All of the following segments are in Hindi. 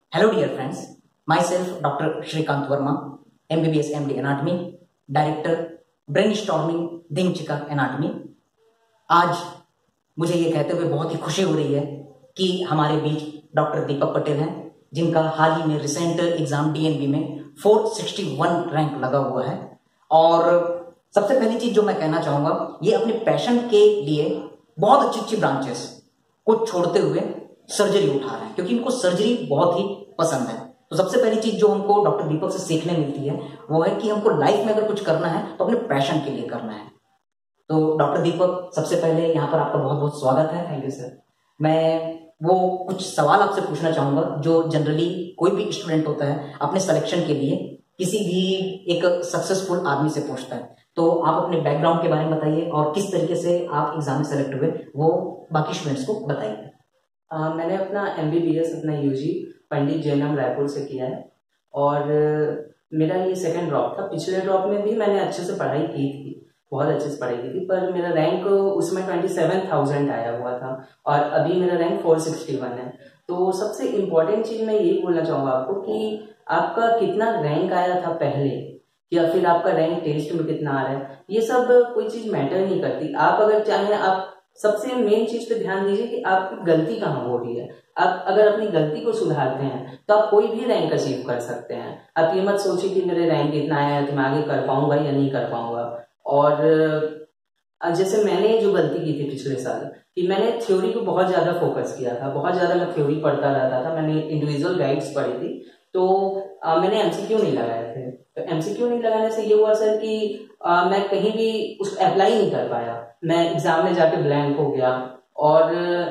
Hello dear friends, myself Dr. Shrikant Verma, MBBS MD Anatomy, Director Brainstorming दिंगचिका Anatomy। आज मुझे ये कहते हुए बहुत ही खुशी हो रही है कि हमारे बीच डॉक्टर दीपक पटेल हैं, जिनका हाल ही में रिसेंट एग्जाम डीएनबी में 461 रैंक लगा हुआ है। और सबसे पहली चीज जो मैं कहना चाहूंगा, ये अपने पैशन के लिए बहुत अच्छी अच्छी ब्रांचेस को छोड़ते हुए सर्जरी उठा रहे हैं, क्योंकि इनको सर्जरी बहुत ही पसंद है। तो सबसे पहली चीज जो हमको डॉक्टर दीपक से सीखने मिलती है वो है कि हमको लाइफ में अगर कुछ करना है तो अपने पैशन के लिए करना है। तो डॉक्टर दीपक, सबसे पहले यहाँ पर आपका बहुत बहुत स्वागत है। Thank you sir. मैं वो कुछ सवाल आपसे पूछना चाहूंगा जो जनरली कोई भी स्टूडेंट होता है अपने सिलेक्शन के लिए किसी भी एक सक्सेसफुल आदमी से पूछता है। तो आप अपने बैकग्राउंड के बारे में बताइए और किस तरीके से आप एग्जाम में सेलेक्ट हुए वो बाकी स्टूडेंट्स को बताइए। मैंने अपना MBBS अपना UG पंडित जैनम रायपुर से किया है और मेरा ये सेकंड ड्रॉप था। पिछले ड्रॉप में भी मैंने अच्छे से पढ़ाई की थी, बहुत अच्छे से पढ़ाई की थी, पर मेरा रैंक उसमें 27,000 आया हुआ था और अभी मेरा रैंक 461 है। तो सबसे इम्पोर्टेंट चीज़ मैं यही बोलना चाहूँगा आपको कि आपका कितना रैंक आया था पहले या फिर आपका रैंक टेस्ट में कितना आ रहा है, ये सब कोई चीज़ मैटर नहीं करती। आप अगर चाहें, आप सबसे मेन चीज पे ध्यान दीजिए कि आपकी गलती कहाँ हो रही है। आप अगर अपनी गलती को सुधारते हैं तो आप कोई भी रैंक अचीव कर सकते हैं। आप ये मत सोचिए कि मेरे रैंक इतना आया है तो मैं आगे कर पाऊंगा या नहीं कर पाऊंगा। और जैसे मैंने जो गलती की थी पिछले साल कि मैंने थ्योरी को बहुत ज्यादा फोकस किया था, बहुत ज्यादा मैं थ्योरी पढ़ता रहता था, मैंने इंडिविजुअल गाइड्स पढ़ी थी, तो मैंने MCQ नहीं लगाए थे। तो MCQ नहीं लगाने से ये हुआ सर कि मैं कहीं भी उसको अप्लाई नहीं कर पाया, मैं एग्जाम में जाके ब्लैंक हो गया। और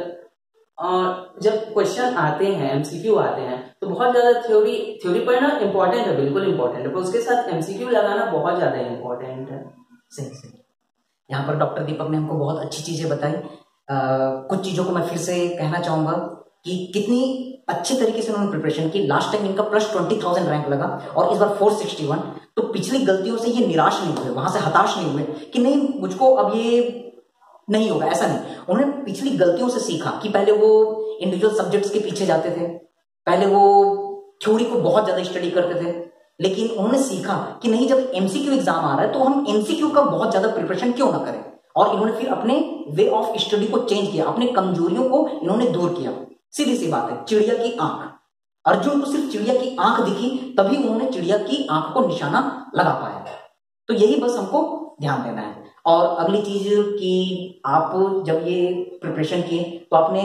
जब क्वेश्चन आते हैं, MCQ आते हैं, तो बहुत ज्यादा थ्योरी पढ़ना इंपॉर्टेंट है, बिल्कुल इंपॉर्टेंट है, पर उसके साथ MCQ लगाना बहुत ज्यादा इंपॉर्टेंट है। सही सही। यहाँ पर डॉक्टर दीपक ने हमको बहुत अच्छी चीजें बताई। कुछ चीजों को मैं फिर से कहना चाहूंगा कि कितनी अच्छे तरीके से उन्होंने प्रिपरेशन की। लास्ट टाइम इनका प्लस 20,000 रैंक लगा और इस बार 461। तो पिछली गलतियों से ये निराश नहीं हुए, वहां से हताश नहीं हुए कि नहीं मुझको अब ये नहीं होगा, ऐसा नहीं। उन्होंने पिछली गलतियों से सीखा कि पहले वो इंडिविजुअल सब्जेक्ट्स के पीछे जाते थे, पहले वो थ्योरी को बहुत ज्यादा स्टडी करते थे, लेकिन उन्होंने सीखा कि नहीं, जब MCQ एग्जाम आ रहा है तो हम MCQ का बहुत ज्यादा प्रिपरेशन क्यों ना करें। और इन्होंने फिर अपने वे ऑफ स्टडी को चेंज किया, अपने कमजोरियों को इन्होंने दूर किया। सीधी सी बात है, चिड़िया की आंख, अर्जुन को सिर्फ चिड़िया की आंख दिखी तभी उन्होंने चिड़िया की आंख को निशाना लगा पाया। तो यही बस हमको ध्यान देना है। और अगली चीज कि आप जब ये प्रिपरेशन किए तो आपने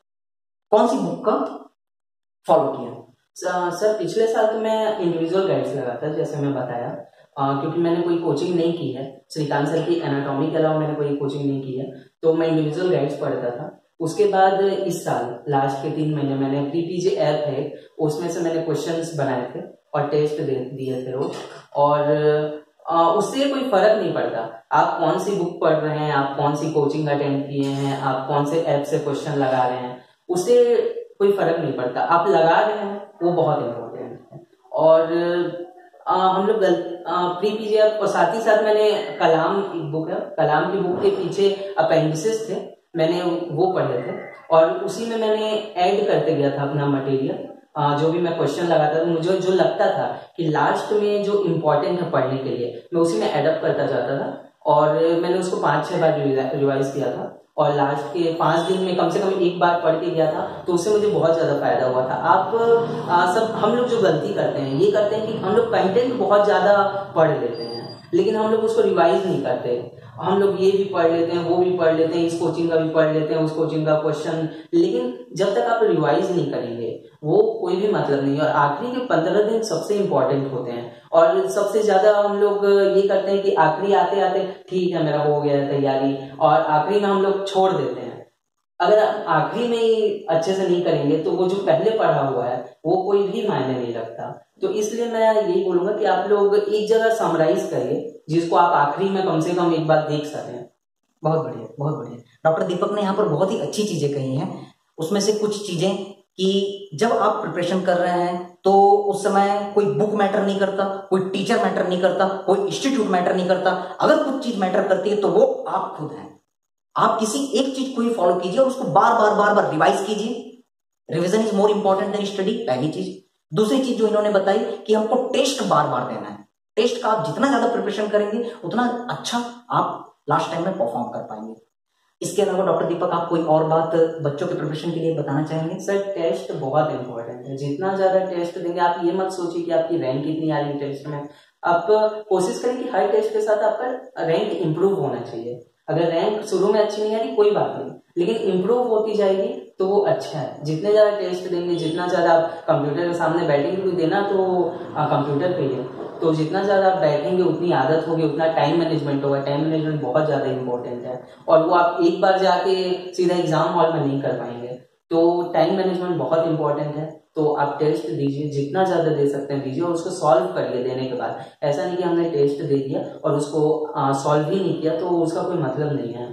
कौन सी बुक का फॉलो किया? सर पिछले साल तो मैं इंडिविजुअल गाइड्स लगा था, जैसे मैं बताया, क्योंकि मैंने कोई कोचिंग नहीं की है। श्रीकांत सर की एनाटॉमी के अलावा मैंने कोई कोचिंग नहीं की है, तो मैं इंडिविजुअल गाइड्स पढ़ता था। उसके बाद इस साल लास्ट के 3 महीने मैंने PPJ ऐप है, उसमें से मैंने क्वेश्चंस बनाए थे और टेस्ट दिए थे वो। और उससे कोई फर्क नहीं पड़ता आप कौन सी बुक पढ़ रहे हैं, आप कौन सी कोचिंग अटेंड किए हैं, आप कौन से ऐप से क्वेश्चन लगा रहे हैं, उससे कोई फर्क नहीं पड़ता। आप लगा रहे हैं वो बहुत इम्पोर्टेंट है। और हम लोग PPJ और साथ ही साथ मैंने कलाम एक बुक है, कलाम की बुक के पीछे अपेंडिसेस थे, मैंने वो पढ़े थे और उसी में मैंने ऐड करते गया था अपना मटेरियल। जो भी मैं क्वेश्चन लगाता था, मुझे जो लगता था कि लास्ट में जो इम्पोर्टेंट है पढ़ने के लिए, मैं उसी में एडअप करता जाता था। और मैंने उसको 5-6 बार रिवाइज किया था और लास्ट के 5 दिन में कम से कम एक बार पढ़ के गया था, तो उससे मुझे बहुत ज्यादा फायदा हुआ था। आप सब हम लोग जो गलती करते हैं ये करते हैं कि हम लोग कंटेंट बहुत ज्यादा पढ़ लेते हैं लेकिन हम लोग उसको रिवाइज नहीं करते। हम लोग ये भी पढ़ लेते हैं, वो भी पढ़ लेते हैं, इस कोचिंग का भी पढ़ लेते हैं, उस कोचिंग का क्वेश्चन, लेकिन जब तक आप रिवाइज नहीं करेंगे वो कोई भी मतलब नहीं है। और आखिरी के 15 दिन सबसे इंपॉर्टेंट होते हैं और सबसे ज्यादा हम लोग ये करते हैं कि आखिरी आते आते ठीक है मेरा हो गया है तैयारी, और आखिरी में हम लोग छोड़ देते हैं। अगर आप आखिरी में ही अच्छे से नहीं करेंगे तो वो जो पहले पढ़ा हुआ है वो कोई भी मायने नहीं लगता। तो इसलिए मैं यही बोलूंगा कि आप लोग एक जगह समराइज करिए जिसको आप आखिरी में कम से कम एक बार देख सकें। बहुत बढ़िया, बहुत बढ़िया। डॉक्टर दीपक ने यहाँ पर बहुत ही अच्छी चीजें कही हैं। उसमें से कुछ चीजें कि जब आप प्रिपरेशन कर रहे हैं तो उस समय कोई बुक मैटर नहीं करता, कोई टीचर मैटर नहीं करता, कोई इंस्टीट्यूट मैटर नहीं करता। अगर कुछ चीज मैटर करती है तो वो आप खुद हैं। आप किसी एक चीज को ही फॉलो कीजिए और उसको बार बार रिवाइज कीजिए। Revision is more important than study, पहली चीज। दूसरी चीज जो इन्होंने बताई कि हमको टेस्ट बार बार देना है। टेस्ट का आप जितना ज्यादा प्रिपरेशन करेंगे उतना अच्छा आप लास्ट टाइम में परफॉर्म कर पाएंगे। इसके अलावा डॉक्टर दीपक आप कोई और बात बच्चों के प्रिपरेशन के लिए बताना चाहेंगे? सर टेस्ट बहुत इंपॉर्टेंट है, जितना ज्यादा टेस्ट देंगे, आप ये मत सोचिए कि आपकी रैंक कितनी आ रही है टेस्ट में। आप कोशिश करें कि हर टेस्ट के साथ आपका रैंक इंप्रूव होना चाहिए। अगर रैंक शुरू में अच्छी नहीं आ रही कोई बात नहीं, लेकिन इंप्रूव होती जाएगी तो वो अच्छा है। जितने ज्यादा टेस्ट देंगे, जितना ज्यादा आप कंप्यूटर के सामने बैठेंगे, क्योंकि देना तो कंप्यूटर पे ही है, तो जितना ज्यादा आप बैठेंगे उतनी आदत होगी, उतना टाइम मैनेजमेंट होगा। टाइम मैनेजमेंट बहुत ज्यादा इंपॉर्टेंट है, और वो आप एक बार जाके सीधा एग्जाम हॉल में नहीं कर पाएंगे। तो टाइम मैनेजमेंट बहुत इंपॉर्टेंट है। तो आप टेस्ट दीजिए, जितना ज्यादा दे सकते हैं दीजिए, और उसको सॉल्व करिए देने के बाद। ऐसा नहीं कि हमने टेस्ट दे दिया और उसको सॉल्व ही नहीं किया तो उसका कोई मतलब नहीं है।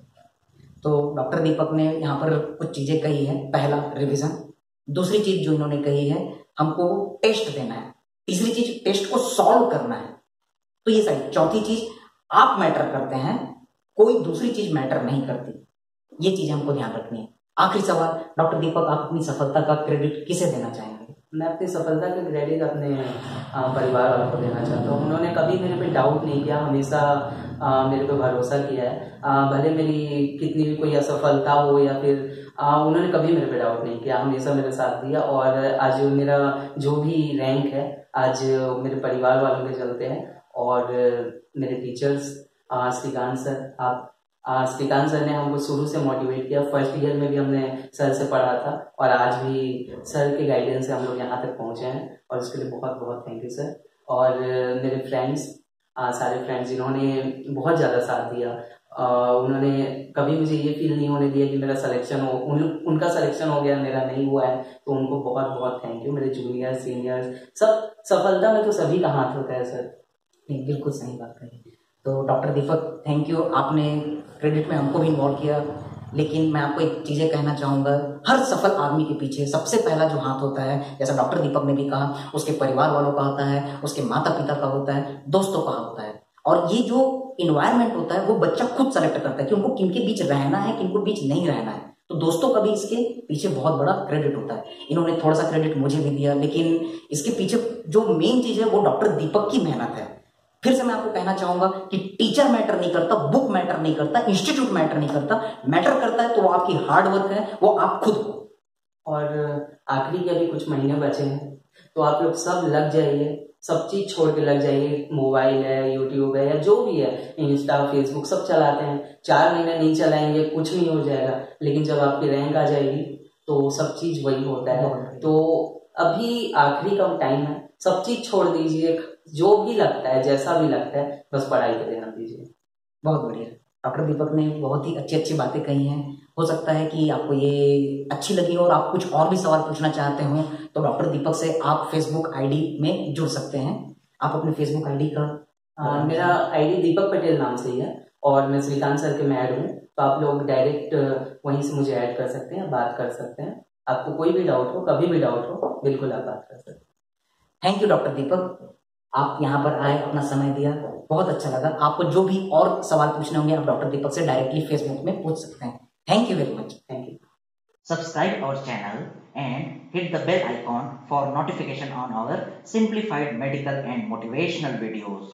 तो डॉक्टर दीपक ने यहाँ पर कुछ चीजें कही है। पहला, रिवीजन। दूसरी चीज जो इन्होंने कही है, हमको टेस्ट देना है। तीसरी चीज, टेस्ट को सॉल्व करना है। तो ये सही। चौथी चीज, आप मैटर करते हैं, कोई दूसरी चीज मैटर नहीं करती। ये चीज हमको ध्यान रखनी है। आखिरी सवाल, डॉक्टर दीपक आप अपनी सफलता का क्रेडिट किसे देना चाहेंगे? मैं अपनी सफलता का क्रेडिट अपने परिवार वालों को देना चाहता हूँ। उन्होंने कभी मेरे पे डाउट नहीं किया, हमेशा मेरे पे भरोसा किया है। भले मेरी कितनी भी कोई असफलता हो या फिर उन्होंने कभी मेरे पे डाउट नहीं किया, हमेशा मेरे साथ दिया। और आज मेरा जो भी रैंक है आज मेरे परिवार वालों के चलते हैं। और मेरे teachers Shrikant sir, Shrikant sir ने हमको शुरू से मोटिवेट किया। फर्स्ट ईयर में भी हमने सर से पढ़ा था, और आज भी सर के गाइडेंस से हम लोग यहाँ तक पहुँचे हैं, और उसके लिए बहुत बहुत थैंक यू सर। और मेरे फ्रेंड्स, सारे फ्रेंड्स जिन्होंने बहुत ज़्यादा साथ दिया, उन्होंने कभी मुझे ये फील नहीं होने दिया कि मेरा सिलेक्शन हो, उनका सिलेक्शन हो गया मेरा नहीं हुआ है, तो उनको बहुत बहुत थैंक यू। मेरे जूनियर सीनियर्स सब, सफलता में तो सभी का हाथ होता है सर। नहीं, बिल्कुल सही बात कही। तो डॉक्टर दीपक थैंक यू, आपने क्रेडिट में हमको भी इन्वॉल्व किया। लेकिन मैं आपको एक चीज़ें कहना चाहूँगा, हर सफल आदमी के पीछे सबसे पहला जो हाथ होता है, जैसा डॉक्टर दीपक ने भी कहा, उसके परिवार वालों का होता है, उसके माता पिता का होता है, दोस्तों का होता है। और ये जो इन्वायरमेंट होता है वो बच्चा खुद सेलेक्ट करता है कि उनको किनके बीच रहना है, किनको बीच नहीं रहना है। तो दोस्तों का भी इसके पीछे बहुत बड़ा क्रेडिट होता है। इन्होंने थोड़ा सा क्रेडिट मुझे भी दिया, लेकिन इसके पीछे जो मेन चीज़ है वो डॉक्टर दीपक की मेहनत है। फिर से मैं आपको कहना चाहूंगा कि टीचर मैटर नहीं करता, बुक मैटर नहीं करता, इंस्टीट्यूट मैटर नहीं करता। मैटर करता है तो वो आपकी हार्ड वर्क है, वो आप खुद हो। और आखिरी के अभी कुछ महीने बचे हैं, तो आप लोग सब लग जाइए, सब चीज छोड़ के लग जाइए। मोबाइल है, यूट्यूब है, या जो भी है, इंस्टा फेसबुक सब चलाते हैं। 4 महीने नहीं चलाएंगे कुछ नहीं हो जाएगा, लेकिन जब आपकी रैंक आ जाएगी तो सब चीज वही होता है। तो अभी आखिरी का टाइम है, सब चीज छोड़ दीजिए, जो भी लगता है, जैसा भी लगता है, बस पढ़ाई पे ध्यान दीजिए। बहुत बढ़िया। डॉक्टर दीपक ने बहुत ही अच्छी अच्छी बातें कही हैं। हो सकता है कि आपको ये अच्छी लगी हो और आप कुछ और भी सवाल पूछना चाहते हो, तो डॉक्टर दीपक से आप फेसबुक आईडी में जुड़ सकते हैं। आप अपने फेसबुक आईडी का? मेरा आईडी दीपक पटेल नाम से ही है, और मैं श्रीकांत सर के में ऐड हूँ, तो आप लोग डायरेक्ट वहीं से मुझे ऐड कर सकते हैं, बात कर सकते हैं। आपको कोई भी डाउट हो, कभी भी डाउट हो, बिल्कुल आप बात कर सकते हैं। थैंक यू डॉक्टर दीपक, आप यहाँ पर आए, अपना समय दिया, बहुत अच्छा लगा। आपको जो भी और सवाल पूछने होंगे आप डॉक्टर दीपक से डायरेक्टली फेसबुक में पूछ सकते हैं। Thank you very much. Thank you. Subscribe our channel and hit the bell icon for notification on our simplified medical and motivational videos.